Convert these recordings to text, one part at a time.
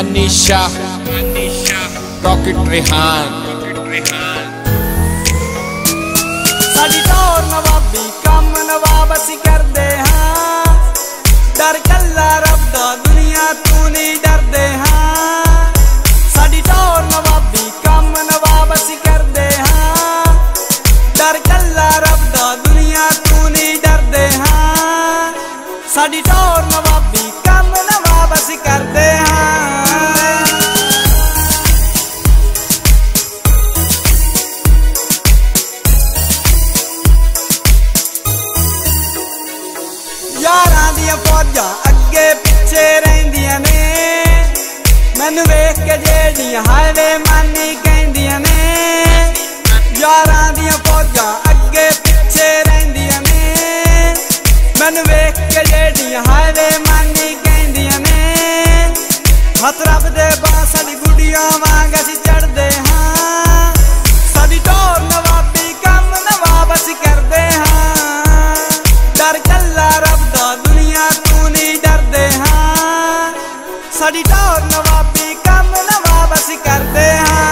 Anisha rocket Rehan साडी टोर नवाबी कम नवाब असी करदे हां डर कल्ला रब दा दुनिया तू नहीं डरदे हां साडी टोर नवाबी कम नवाब असी करदे हां डर कल्ला रब दा दुनिया तू नहीं डरदे हां साडी टोर नवाबी कम नवाब असी करदे हां यारां दियां फौजां अगे पिछे रहिंदियां ने मैनू वेख के जेड़ियां हायवे मानी कहंदियां ने यारां दियां फौजां अगे पिछे रहिंदियां ने मैनू वेख के जेड़ियां हायवे मानी कहंदियां ने हथ रब दे बां साडी गुडियां वांग असीं चढ़दे हां साडी टोर नवाबी कम नवाब असीं करदे हां डर कल्ला रब दा दुनिया तू नहीं डरदे हां साडी टोर नवाबी कम नवाब असीं करदे हां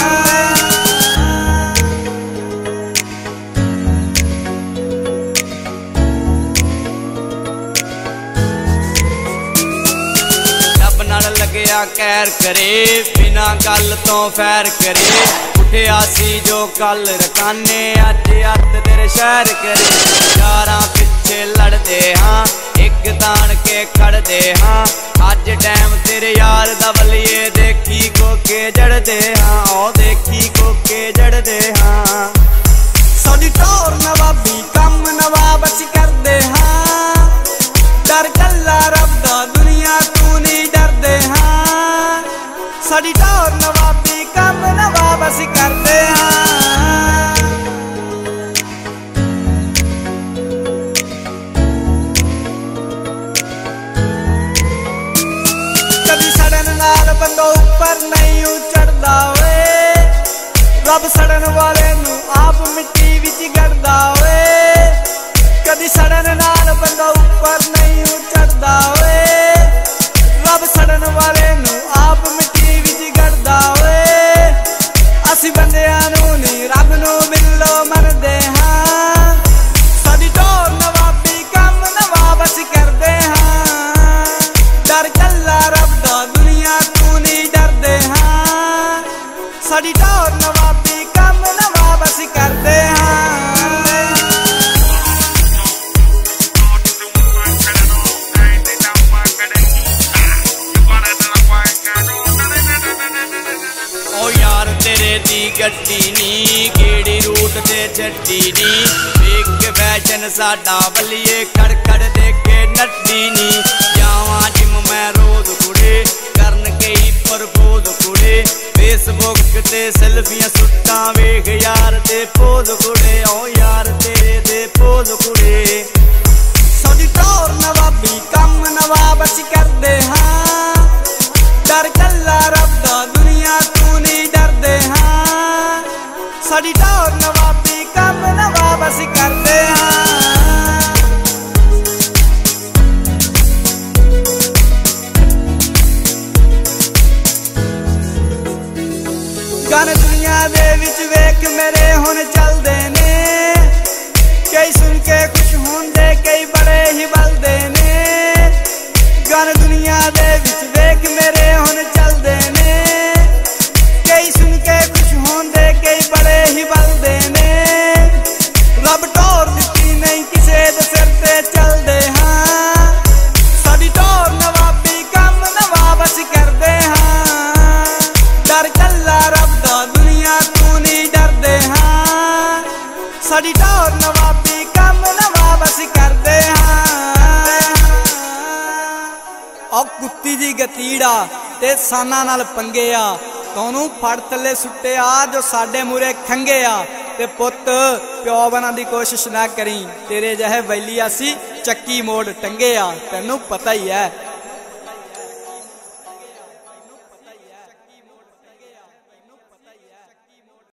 लगया कैर करे बिना गल तो फैर करे उठिया सी जो कल रकाने अज अत तेरे शहर करे यारां पिछे लड़दे हाँ एक तान के खड़दे हाँ अज टैम तेरे यार दा बलिए देखी कोके जड़दे हाँ ओ देखी कोके जड़दे हाँ साडी टोर नवाबी कम नवाब असीं करदे हाँ डर कल्ला रब दा दुनिया तू नहीं डरदे हाँ साडी टोर नवाबी कम नवाब असीं करदे हां कदी सड़न नाल बंदो उपर नहीं चढ़दा वे रब सड़न वाले नू आप मिट्टी विच गड़दा वे कदी सड़न नाल बंदो उपर नहीं चढ़दा वे रब सड़न वाले नू आप मिट्टी विच गड़दा वे असीं बंदियां नू नहीं रब नू मिलो मरदे हां साडी टोर नवाबी कम नवाब असीं करदे हां डर कल्ला रब दा दुनिया तू नहीं डरदे हां साडी टोर नवाबी कम नवाब असीं करदे हां तेरे दी गड्डी नी केड़ी रूट ते छड्डी नी वेख के फैशन साडा बलिए खड़ खड़ देखे नड्डी नी जावां जिम मैं रोज कुड़े करन कई प्रपोज कुड़े फेसबुक ते सेल्फियां सुट्टां वेख यार ते पोज कुड़े ओ यार तेरे दे पोज कुड़े साडी टोर नवाबी कम नवाब असीं करदे हां डर कल्ला रब दा दुनिया तू नहीं डरदे हां साडी टोर नवाबी कम नवाब असीं करदे हां गाने दुनिया दे विच वेख मेरे हुण चलदे ने कई सुन के खुश होंदे कई बड़े ही बलदे ने गाने दुनिया दे विच वेख मेरे हुण चलदे ने कई सुन के खुश होंदे कई बड़े ही बलदे ने रब टोर दित्ती नहीं किसे दे सिर ते चलदे हां साडी टोर नवाबी कम नवाब असीं करदे हां डर कल्ला रब दा दुनिया तू नहीं डरदे हां साडी टोर नवाबी कम नवाब असीं करदे हां ओ कुत्ती दी गतीड़ा ते साना नाल पंगे आ तोनू फड़ थले सुट्टे आ जो साडे मूरे खंगे आ ते पुत प्यो बनन दी कोशिश ना करी तेरे जहे वैली असी चक्की मोड़ टंगे आ तैनू पता ही है।